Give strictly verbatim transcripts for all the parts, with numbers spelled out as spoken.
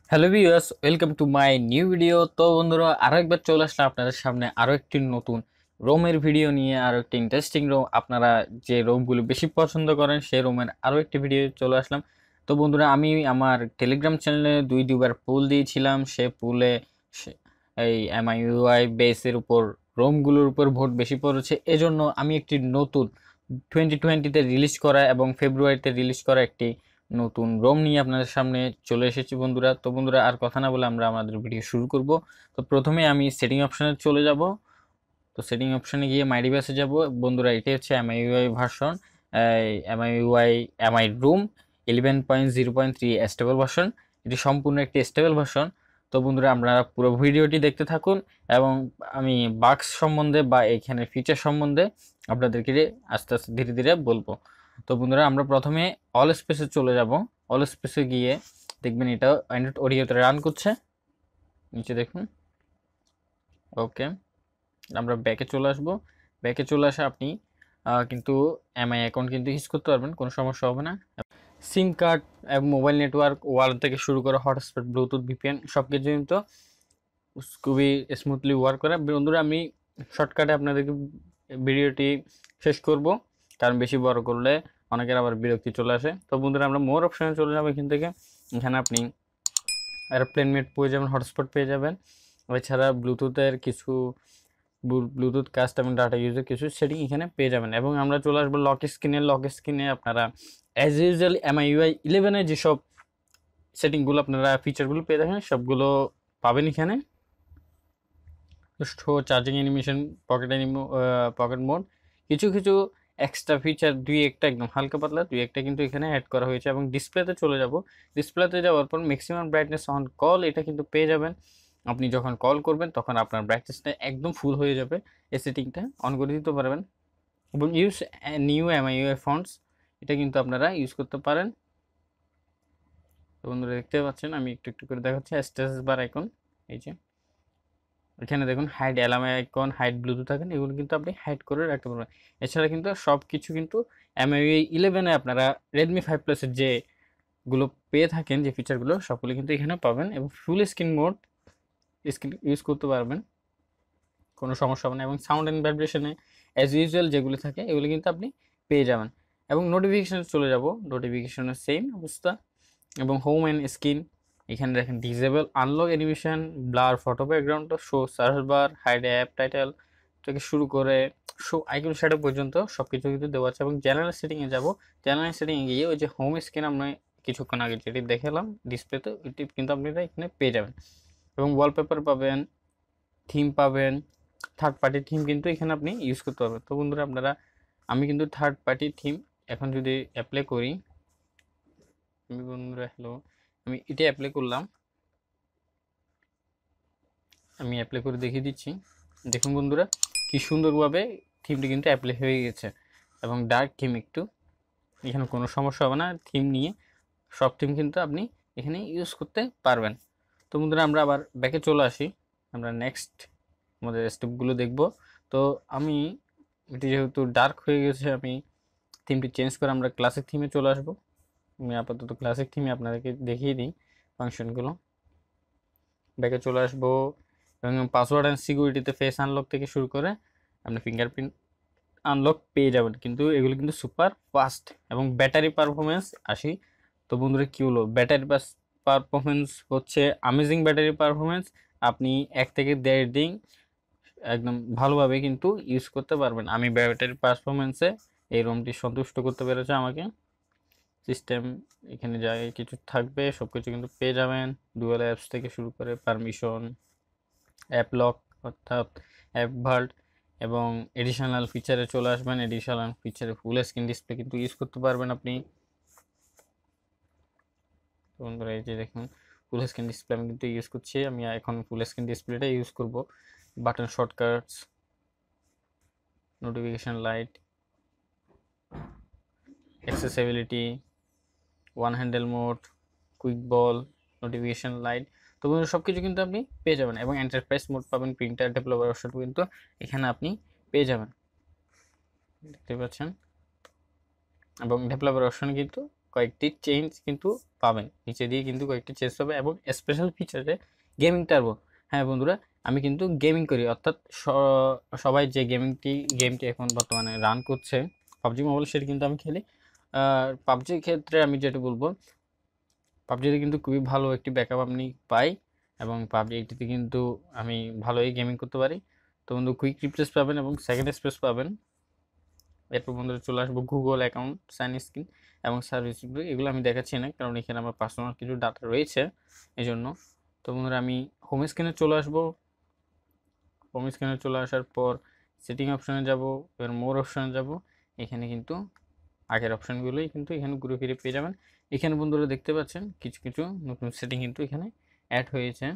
Hello viewers, welcome to my new video. তো বন্ধুরা, আরও একবার চলে আসলাম আপনাদের সামনে আরও একটি নতুন রোমের ভিডিও নিয়ে। আরও একটি ইন্টারেস্টিং রোম, আপনারা যে রোমগুলো বেশি পছন্দ করেন সেই রোমের আরও একটি ভিডিও চলে আসলাম। তো বন্ধুরা, আমি আমার টেলিগ্রাম চ্যানেলে দুই দুবার পুল দিয়েছিলাম। সে পুলে এই এমআইইউআই বেসের উপর রোমগুলোর উপর ভোট বেশি পড়েছে, এজন্য আমি একটি নতুন টোয়েন্টি টোয়েন্টিতে রিলিজ করা এবং ফেব্রুয়ারিতে রিলিজ করা একটি নতুন রোম নিয়ে আপনাদের সামনে চলে এসেছি বন্ধুরা। তো বন্ধুরা, আর কথা না বলে আমরা আমাদের ভিডিও শুরু করব। তো প্রথমে আমি সেটিং অপশানে চলে যাব। তো সেটিং অপশানে গিয়ে মাই ডিভাইসে যাব বন্ধুরা। এটি হচ্ছে MIUI version, MIUI MI ROM eleven point zero point three stable version. এটি সম্পূর্ণ একটি স্টেবল ভার্সন। তো বন্ধুরা, আপনারা পুরো ভিডিওটি দেখতে থাকুন এবং আমি বাক্স সম্বন্ধে বা এখানে ফিচার সম্বন্ধে আপনাদেরকে আস্তে আস্তে ধীরে ধীরে বলবো। তো বন্ধুরা, আমরা প্রথমে অল স্পেসে চলে যাব। অল স্পেসে গিয়ে দেখবেন এটা অ্যান্ড্রয়েড অডিওতে রান করছে, নিচে দেখুন। ওকে, আমরা ব্যাকে চলে আসব। ব্যাকে চলে আসে আপনি কিন্তু এমআই অ্যাকাউন্ট কিন্তু ইউজ করতে পারবেন, কোনো সমস্যা হবে না। সিম কার্ড এবং মোবাইল নেটওয়ার্ক ওয়ালেট থেকে শুরু করে হটস্পট, ব্লুটুথ, ভিপিএন সব কিছু কিন্তু খুবই স্মুথলি ওয়ার্ক করে। বন্ধুরা, আমি শর্টকাটে আপনাদেরকে ভিডিওটি শেষ করব, কারণ বেশি বড় করলে অনেকের আবার বিরক্তি চলে আসে। তো বন্ধুরা, আমরা মোর অপশানে চলে যাবো। এখান থেকে এখানে আপনি এরোপ্লেন মোড পেয়ে যাবেন, হটস্পট পেয়ে যাবেন, এছাড়া ব্লুটুথের কিছু ব্লুটুথ কাস্টম ডাটা ইউজের কিছু সেটিং এখানে পেয়ে যাবেন। এবং আমরা চলে আসবো লক স্ক্রিনে। লক স্ক্রিনে আপনারা অ্যাজ ইউজুয়াল এমআইইউআই ইলেভেনের যেসব সেটিংগুলো আপনারা ফিচারগুলো পেয়ে দেখেন সবগুলো পাবেন এখানে। শো চার্জিং অ্যানিমেশন, পকেট অ্যানিমো পকেট মোড, কিছু কিছু এক্সট্রা ফিচার দুই একটা একদম হালকা পাতলা দুই একটা কিন্তু এখানে অ্যাড করা হয়েছে। এবং ডিসপ্লেতে চলে যাব। ডিসপ্লেতে যাওয়ার পর ম্যাক্সিমাম ব্রাইটনেস অন কল এটা কিন্তু পেয়ে যাবেন। আপনি যখন কল করবেন তখন আপনার ব্রাইটনেসটা একদম ফুল হয়ে যাবে, এই সেটিংটা অন করে দিতে পারবেন। এবং ইউজ নিউ এমআইইউআই ফন্টস, এটা কিন্তু আপনারা ইউজ করতে পারেন। তো বন্ধুরা, দেখতে পাচ্ছেন আমি একটু একটু করে দেখাচ্ছি। স্ট্যাটাস বার আইকন, এই যে এখানে দেখুন hide alarm icon, hide Bluetooth icon, এগুলো কিন্তু আপনি হাইড করে রাখতে পারবেন। এছাড়া কিন্তু সব কিছু কিন্তু এমআইইউআই ইলেভেনে আপনারা রেডমি ফাইভ প্লাসের যেগুলো পেয়ে থাকেন, যে ফিচারগুলো সবগুলো কিন্তু এখানে পাবেন। এবং full screen mode screen use করতে পারবেন, কোনো সমস্যা হবে না। এবং সাউন্ড অ্যান্ড ভাইব্রেশনে অ্যাজ ইউজুয়াল যেগুলো থাকে এগুলো কিন্তু আপনি পেয়ে যাবেন। এবং নোটিফিকেশানে চলে যাব, নোটিফিকেশনের সেম অবস্থা। এবং হোম অ্যান্ড স্ক্রিন, এখানে দেখেন disable unlock animation, blur photo background, show search bar, hide app title থেকে শুরু করে শো আইকন শ্যাডো পর্যন্ত সব কিছু কিন্তু দেওয়া আছে। এবং জেনারেল সেটিংয়ে যাব। জেনারেল সেটিংয়ে গিয়ে ওই যে হোম স্ক্রিন আমরা কিছুক্ষণ আগে যেটি দেখালাম ডিসপ্লেতে, ওইটি কিন্তু আপনারা এখানে পেয়ে যাবেন। এবং ওয়ালপেপার পাবেন, থিম পাবেন, থার্ড পার্টি থিম কিন্তু এখানে আপনি ইউজ করতে পারবেন। তো বন্ধুরা, আপনারা আমি কিন্তু থার্ড পার্টি থিম এখন যদি অ্যাপ্লাই করি, আমি বন্ধুরা হ্যালো আমি এটা অ্যাপ্লাই করলাম, আমি অ্যাপ্লাই করে দেখিয়ে দিচ্ছি। দেখুন বন্ধুরা, কি সুন্দরভাবে থিমটি কিন্তু অ্যাপ্লাই হয়ে গেছে। এবং ডার্ক থিম একটু, এখানে কোনো সমস্যা হবে না। থিম নিয়ে সব থিম কিন্তু আপনি এখানে ইউজ করতে পারবেন। তো বন্ধুরা, আমরা আবার ব্যাকে চলে আসি। আমরা নেক্সট আমাদের স্টেপগুলো দেখব। তো আমি এটি যেহেতু ডার্ক হয়ে গেছে, আমি থিমটি চেঞ্জ করে আমরা ক্লাসিক থিমে চলে আসব। আমি আপাতত ক্লাসিক থিমে আপনাদেরকে দেখিয়ে দিই ফাংশনগুলো। ব্যাকে চলে আসবো এবং পাসওয়ার্ড অ্যান্ড সিকিউরিটিতে ফেস আনলক থেকে শুরু করে আপনি ফিঙ্গারপ্রিন্ট আনলক পেয়ে যাবেন। কিন্তু এগুলো কিন্তু সুপার ফাস্ট। এবং ব্যাটারি পারফরমেন্স আসি। তো বন্ধুরা, কী হলো, ব্যাটারি পারফরমেন্স হচ্ছে আমেজিং ব্যাটারি পারফরমেন্স। আপনি এক থেকে দেড় দিন একদম ভালোভাবে কিন্তু ইউজ করতে পারবেন। আমি ব্যাটারি পারফরমেন্সে এই রুমটি সন্তুষ্ট করতে পেরেছে আমাকে। সিস্টেম এখানে যা কিছু থাকবে সব কিছু কিন্তু পেয়ে যাবেন। ডুয়াল অ্যাপস থেকে শুরু করে পারমিশন, অ্যাপ লক অর্থাৎ অ্যাপ ভাল্ট, এবং এডিশনাল ফিচারে চলে আসবেন। এডিশনাল ফিচারে ফুল স্ক্রিন ডিসপ্লে কিন্তু ইউজ করতে পারবেন আপনি। বন্ধুরা, এই যে দেখুন ফুল স্ক্রিন ডিসপ্লে আমি কিন্তু ইউজ করছি। আমি এখন ফুল স্ক্রিন ডিসপ্লেটা ইউজ করব। Button shortcuts, notification light, accessibility, one handed mode, quick ball, notification light, তো বন্ধুরা সব কিছু কিন্তু আপনি পেয়ে যাবেন। এবং এন্টারপ্রাইজ মোড পাবেন, প্রিন্টার ডেভেলপার অপশন কিন্তু এখানে আপনি পেয়ে যাবেন, দেখতে পাচ্ছেন। এবং ডেভেলপার অপশন কিন্তু কয়েকটি চেঞ্জ কিন্তু পাবেন, নিচে দিয়ে কিন্তু কয়েকটি চেঞ্জ পাবে এবং স্পেশাল ফিচারে গেমিং টার্বো। হ্যাঁ বন্ধুরা, আমি কিন্তু গেমিং করি, অর্থাৎ সবাই যে গেমিংটি গেমটি এখন বর্তমানে রান করছে পাবজি মোবাইল, সেটি কিন্তু আমি খেলি। আর পাবজির ক্ষেত্রে আমি যেটা বলবো, পাবজিতে কিন্তু খুবই ভালো একটি ব্যাকআপ আপনি পাই এবং পাবজিটিতে কিন্তু আমি ভালোই গেমিং করতে পারি। তো বন্ধু কুইক রিপ্লেস পাবেন এবং সেকেন্ড স্পেস পাবেন। এরপর বন্ধুরা চলে আসবো গুগল অ্যাকাউন্ট, সাইন স্ক্রিন এবং সার্ভিস, এগুলো আমি দেখাচ্ছি না কারণ এখানে আমার পার্সোনাল কিছু ডাটা রয়েছে এই জন্য। তো বন্ধুরা আমি হোম স্ক্রিনে চলে আসবো। হোম স্ক্রিনে চলে আসার পর সেটিং অপশানে যাব, এবার মোর অপশানে যাব। এখানে কিন্তু আগের অপশানগুলোই কিন্তু এখানে ঘুরে ফিরে পেয়ে যাবেন। এখানে বন্ধুরা দেখতে পাচ্ছেন কিছু কিছু নতুন সেটিং কিন্তু এখানে অ্যাড হয়েছে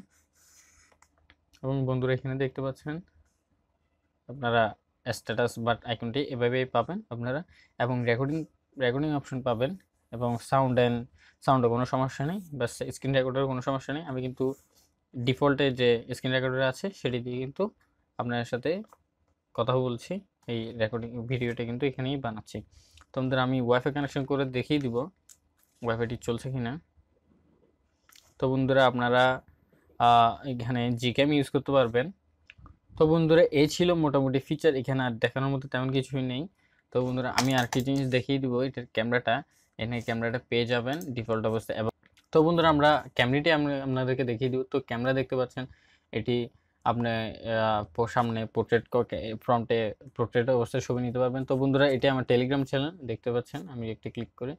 এবং বন্ধুরা এখানে দেখতে পাচ্ছেন আপনারা স্ট্যাটাস বাট আইকনটি এভাবেই পাবেন আপনারা, এবং রেকর্ডিং রেকর্ডিং অপশন পাবেন এবং সাউন্ড অ্যান্ড সাউন্ডে কোনো সমস্যা নেই, বা স্ক্রিন রেকর্ডের কোনো সমস্যা নেই। আমি কিন্তু ডিফল্টে যে স্ক্রিন রেকর্ডার আছে সেটি দিয়ে কিন্তু আপনার সাথে কথা বলছি, এই রেকর্ডিং ভিডিওটা কিন্তু এখানেই বানাচ্ছি। তো আমাদের আমি ওয়াইফাই কানেকশন করে দেখিয়ে দিব ওয়াইফাইটি চলছে কিনা। তো বন্ধুরা আপনারা এখানে জিক্যাম ইউজ করতে পারবেন। তো বন্ধুরা এই ছিল মোটামুটি ফিচার, এখানে আর দেখানোর মতো তেমন কিছুই নেই। তো বন্ধুরা আমি আরেকটি জিনিস দেখিয়ে দিব, এটার ক্যামেরাটা, এখানে ক্যামেরাটা পেয়ে যাবেন ডিফল্ট অবস্থায়। এবং তো বন্ধুরা আমরা ক্যামেরাটি আমরা আপনাদেরকে দেখিয়ে দিব। তো ক্যামেরা দেখতে পাচ্ছেন এটি আপনি সামনে পোর্ট্রেট ফ্রন্টে পোর্ট্রেট অবস্থায় ছবি নিতে পারবেন। তো বন্ধুরা এটি আমার টেলিগ্রাম চ্যানেল, দেখতে পাচ্ছেন আমি একটি ক্লিক করে,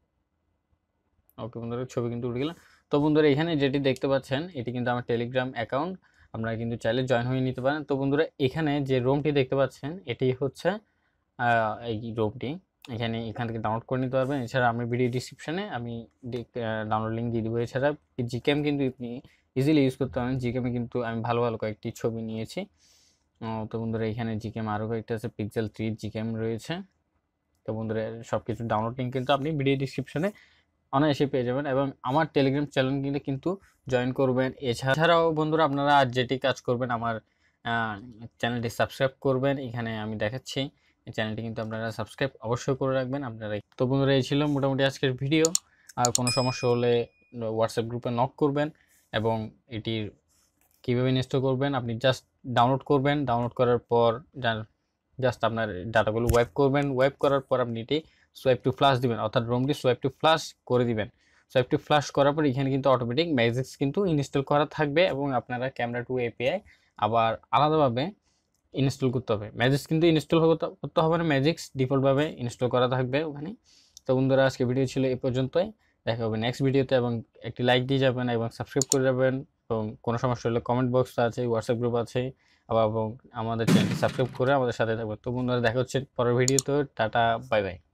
ওকে বন্ধুরা ছবি কিন্তু উঠে গেল। তো বন্ধুরা এখানে যেটি দেখতে পাচ্ছেন এটি কিন্তু আমার টেলিগ্রাম অ্যাকাউন্ট, আপনারা কিন্তু চাইলে জয়েন হয়ে নিতে পারেন। তো বন্ধুরা এখানে যে রোমটি দেখতে পাচ্ছেন এটি হচ্ছে এই রোমটি, এখানে এখান থেকে ডাউনলোড করে নিতে পারবেন। এছাড়া আমি ভিডিও ডিসক্রিপশানে আমি ডাউনলোড লিঙ্ক দিয়ে দেবো। এছাড়া জিক্যাম কিন্তু আপনি ইজিলি ইউজ করতে পারেন, জিক্যামে কিন্তু আমি ভালো ভালো কয়েকটি ছবি নিয়েছি। তো বন্ধুরা এখানে জিক্যাম আরও কয়েকটা আছে, পিক্সেল থ্রি জিক্যাম রয়েছে। তো বন্ধুরা সব কিছু ডাউনলোড লিঙ্ক কিন্তু আপনি ভিডিও ডিসক্রিপশানে অনায়াসে পেয়ে যাবেন এবং আমার টেলিগ্রাম চ্যানেলগুলো কিন্তু জয়েন করবেন। এছাড়াও বন্ধুরা আপনারা আর যেটি কাজ করবেন, আমার চ্যানেলটি সাবস্ক্রাইব করবেন, এখানে আমি দেখাচ্ছি এই চ্যানেলটি কিন্তু আপনারা সাবস্ক্রাইব অবশ্যই করে রাখবেন আপনারা। তো বন্ধুরা এই ছিল মোটামুটি আজকের ভিডিও। আর কোনো সমস্যা হলে হোয়াটসঅ্যাপ গ্রুপে নক করবেন এবং এটির কীভাবে ইনস্টল করবেন আপনি জাস্ট ডাউনলোড করবেন, ডাউনলোড করার পর জাস্ট আপনার ডাটাগুলো ওয়াইপ করবেন, ওয়াইপ করার পর আপনি এটি সোয়াইপ টু ফ্লাশ দিবেন, অর্থাৎ রোমটি সোয়াইপ টু ফ্লাশ করে দিবেন। সোয়াইপ টু ফ্লাশ করার পর এখানে কিন্তু অটোমেটিক ম্যাজিক্স কিন্তু ইনস্টল করা থাকবে এবং আপনারা ক্যামেরা টু এপিআই আবার আলাদাভাবে ইনস্টল করতে হবে। ম্যাজিক্স কিন্তু ইনস্টল করতে হবে না, ম্যাজিক্স ডিফল্টভাবে ইনস্টল করা থাকবে ওখানে। তো বন্ধুরা আজকে ভিডিও ছিল এই পর্যন্তই, দেখা হবে নেক্সট ভিডিওতে এবং একটি লাইক দিয়ে যাবেন এবং সাবস্ক্রাইব করে যাবেন। এবং কোনো সমস্যা হলে কমেন্ট বক্স আছে, হোয়াটসঅ্যাপ গ্রুপ আছে, আবার এবং আমাদের চ্যানেলটি সাবস্ক্রাইব করে আমাদের সাথে থাকবে। তো বন্ধুরা দেখা হচ্ছে পরের ভিডিওতে, টাটা বাই বাই।